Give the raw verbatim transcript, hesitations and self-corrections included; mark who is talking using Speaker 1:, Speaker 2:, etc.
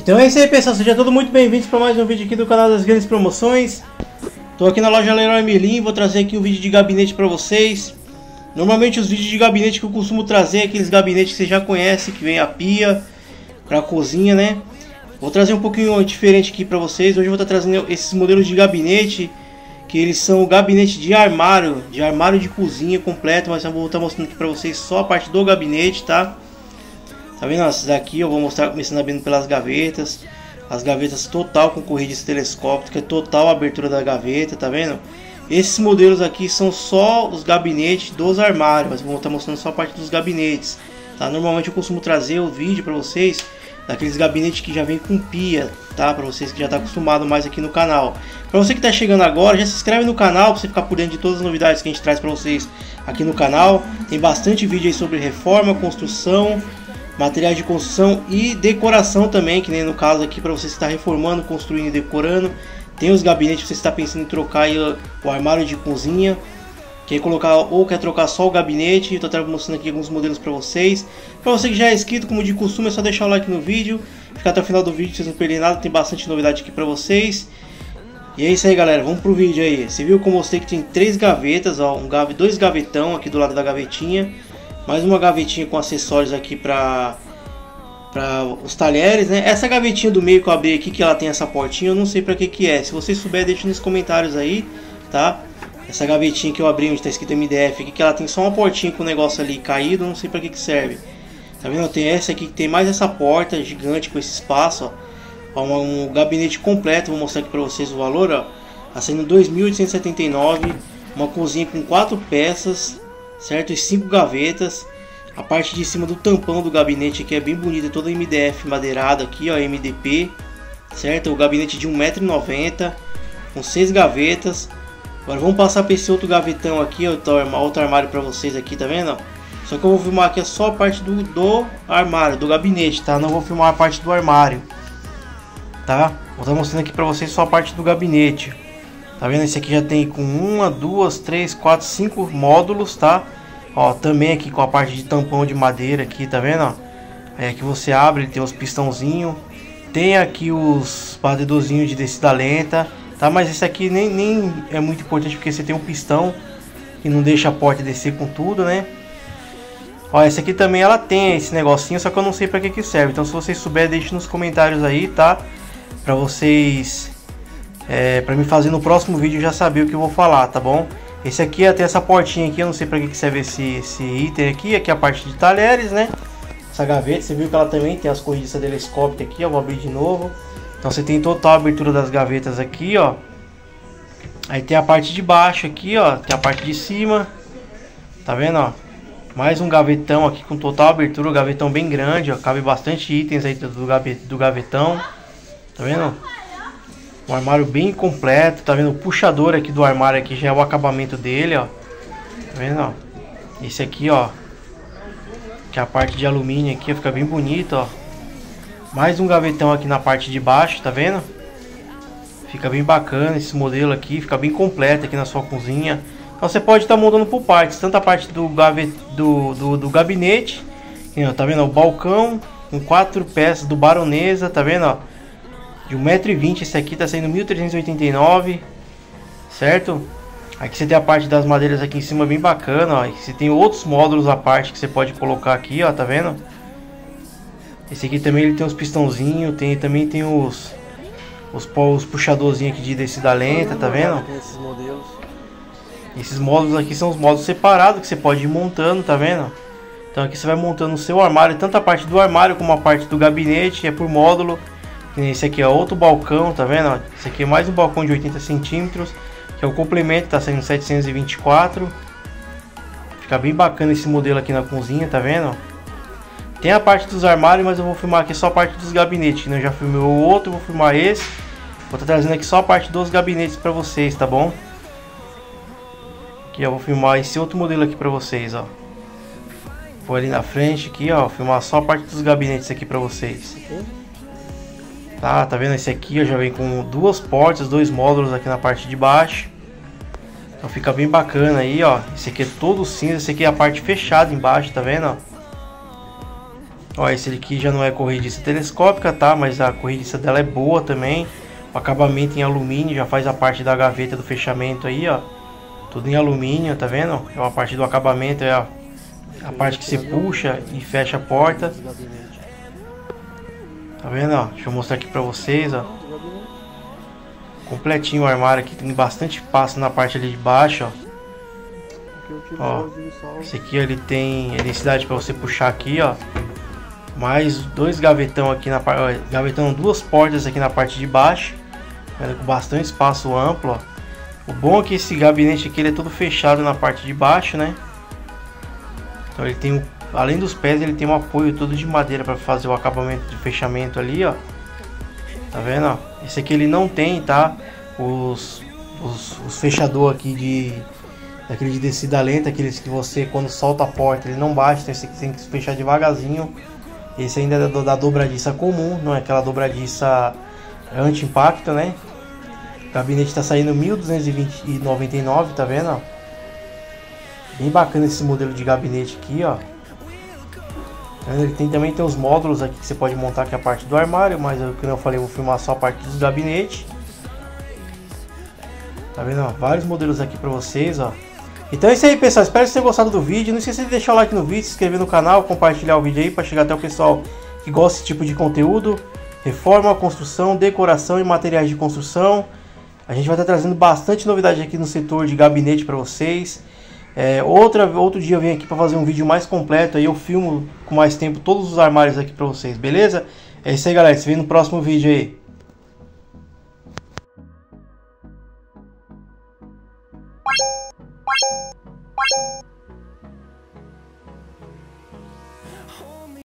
Speaker 1: Então é isso aí, pessoal, sejam todos muito bem-vindos para mais um vídeo aqui do canal das grandes promoções. Estou aqui na loja Leroy Merlin, vou trazer aqui um vídeo de gabinete para vocês. Normalmente os vídeos de gabinete que eu costumo trazer é aqueles gabinetes que você já conhece, que vem a pia, para a cozinha, né? Vou trazer um pouquinho diferente aqui para vocês. Hoje eu vou estar trazendo esses modelos de gabinete, que eles são gabinete de armário, de armário de cozinha completo, mas eu vou estar mostrando aqui para vocês só a parte do gabinete, tá? Tá vendo? Esses daqui eu vou mostrar começando abrindo pelas gavetas. As gavetas total com corrida telescópica, total abertura da gaveta, tá vendo? Esses modelos aqui são só os gabinetes dos armários, mas eu vou estar mostrando só a parte dos gabinetes, tá? Normalmente eu costumo trazer o vídeo para vocês daqueles gabinetes que já vem com pia, tá? Para vocês que já tá acostumado mais aqui no canal. Para você que tá chegando agora, já se inscreve no canal para você ficar por dentro de todas as novidades que a gente traz para vocês aqui no canal. Tem bastante vídeo aí sobre reforma, construção, materiais de construção e decoração também, que nem no caso aqui para você estar reformando, construindo e decorando. Tem os gabinetes, você está pensando em trocar aí o armário de cozinha, quer colocar ou quer trocar só o gabinete. Eu estou mostrando aqui alguns modelos para vocês. Para você que já é inscrito, como de costume, é só deixar o like no vídeo, ficar até o final do vídeo, vocês não perderem nada, tem bastante novidade aqui para vocês. E é isso aí, galera, vamos pro vídeo aí. Você viu que eu mostrei que tem três gavetas, ó, um gave, dois gavetão aqui do lado da gavetinha, mais uma gavetinha com acessórios aqui para para os talheres, né? Essa gavetinha do meio que eu abri aqui, que ela tem essa portinha, eu não sei para que que é. Se vocês souberem, deixa nos comentários aí, tá? Essa gavetinha que eu abri, onde está escrito M D F aqui, que ela tem só uma portinha com o negócio ali caído, eu não sei para que que serve. Tá vendo? Tem essa aqui que tem mais essa porta gigante com esse espaço, ó. Um, um gabinete completo, vou mostrar aqui para vocês o valor, ó. Tá saindo dois mil oitocentos e setenta e nove reais, uma cozinha com quatro peças, certo? E cinco gavetas. A parte de cima do tampão do gabinete aqui é bem bonita, toda M D F madeirado aqui, ó, M D P, certo? O gabinete de um metro e noventa, com seis gavetas. Agora vamos passar para esse outro gavetão aqui, ó, outro armário para vocês aqui, tá vendo? Só que eu vou filmar aqui só a parte do, do armário, do gabinete, tá? Não vou filmar a parte do armário, tá? Vou estar mostrando aqui para vocês só a parte do gabinete. Tá vendo? Esse aqui já tem com uma, duas, três, quatro, cinco módulos, tá? Ó, também aqui com a parte de tampão de madeira aqui, tá vendo? Ó? Aí aqui você abre, ele tem os pistãozinhos. Tem aqui os batedorzinhos de descida lenta, tá? Mas esse aqui nem, nem é muito importante, porque você tem um pistão que não deixa a porta descer com tudo, né? Ó, essa aqui também ela tem esse negocinho, só que eu não sei pra que que serve. Então se vocês souberem, deixe nos comentários aí, tá? Pra vocês... É, pra me fazer no próximo vídeo já saber o que eu vou falar, tá bom? Esse aqui tem essa portinha aqui, eu não sei para que que serve esse, esse item aqui. Aqui é a parte de talheres, né? Essa gaveta, você viu que ela também tem as corrediças telescópicas aqui, ó. Vou abrir de novo. Então você tem total abertura das gavetas aqui, ó. Aí tem a parte de baixo aqui, ó. Tem a parte de cima. Tá vendo, ó? Mais um gavetão aqui com total abertura, um gavetão bem grande, ó. Cabe bastante itens aí do gavetão. Tá vendo? Um armário bem completo, tá vendo? O puxador aqui do armário aqui já é o acabamento dele, ó. Tá vendo, ó? Esse aqui, ó, que é a parte de alumínio aqui, ó, fica bem bonito, ó. Mais um gavetão aqui na parte de baixo, tá vendo? Fica bem bacana esse modelo aqui, fica bem completo aqui na sua cozinha. Então você pode estar tá montando por partes, tanto a parte do, gavet, do, do, do gabinete, ó, tá vendo? O balcão com quatro peças do Baronesa, tá vendo, ó? De um metro e vinte, esse aqui tá saindo mil trezentos e oitenta e nove reais, certo? Aqui você tem a parte das madeiras aqui em cima bem bacana, ó. Você tem outros módulos à parte que você pode colocar aqui, ó, tá vendo? Esse aqui também ele tem os pistãozinhos, tem, também tem os, os, os puxadorzinhos aqui de descida lenta, tá vendo? Esses modelos. Esses módulos aqui são os módulos separados que você pode ir montando, tá vendo? Então aqui você vai montando o seu armário, tanto a parte do armário como a parte do gabinete, é por módulo. Esse aqui é outro balcão, tá vendo? Esse aqui é mais um balcão de oitenta centímetros, que é o complemento, tá saindo setecentos e vinte e quatro. Fica bem bacana esse modelo aqui na cozinha, tá vendo? Tem a parte dos armários, mas eu vou filmar aqui só a parte dos gabinetes, né? Eu já filmei o outro, vou filmar esse. Vou estar trazendo aqui só a parte dos gabinetes pra vocês, tá bom? Aqui eu vou filmar esse outro modelo aqui pra vocês, ó. Vou ali na frente aqui, ó, filmar só a parte dos gabinetes aqui pra vocês. Tá, tá vendo? Esse aqui ó, já vem com duas portas, dois módulos aqui na parte de baixo. Então fica bem bacana aí, ó. Esse aqui é todo cinza, esse aqui é a parte fechada embaixo, tá vendo? Ó? Ó, esse aqui já não é corrediça telescópica, tá? Mas a corrediça dela é boa também. O acabamento em alumínio já faz a parte da gaveta do fechamento aí, ó. Tudo em alumínio, tá vendo? É uma parte do acabamento, é a, a parte que você puxa e fecha a porta. Tá vendo, ó? Deixa eu mostrar aqui pra vocês, ó. Completinho o armário aqui, tem bastante espaço na parte ali de baixo, ó. Ó, esse aqui ele tem densidade para você puxar aqui, ó. Mais dois gavetão aqui na parte, gavetão, duas portas aqui na parte de baixo, com bastante espaço amplo, ó. O bom é que esse gabinete aqui ele é todo fechado na parte de baixo, né? Então ele tem, além dos pés, ele tem um apoio todo de madeira para fazer o acabamento de fechamento ali, ó. Tá vendo, ó? Esse aqui ele não tem, tá? Os, os, os fechador aqui de daquele de descida lenta, aqueles que você quando solta a porta ele não bate, então esse aqui tem que fechar devagarzinho. Esse ainda é da, da dobradiça comum, não é aquela dobradiça anti-impacto, né? O gabinete está saindo mil duzentos e noventa e nove, tá vendo? Ó? Bem bacana esse modelo de gabinete aqui, ó. Ele tem, também tem os módulos aqui que você pode montar aqui a parte do armário, mas eu, como eu falei, eu vou filmar só a parte dos gabinetes. Tá vendo? Ó? Vários modelos aqui para vocês, ó. Então é isso aí, pessoal, espero que vocês tenham gostado do vídeo. Não esqueça de deixar o like no vídeo, se inscrever no canal, compartilhar o vídeo aí para chegar até o pessoal que gosta desse tipo de conteúdo. Reforma, construção, decoração e materiais de construção. A gente vai estar trazendo bastante novidade aqui no setor de gabinete para vocês. É, outra, outro dia eu venho aqui para fazer um vídeo mais completo, aí eu filmo com mais tempo todos os armários aqui para vocês, beleza? É isso aí, galera, se vê no próximo vídeo aí.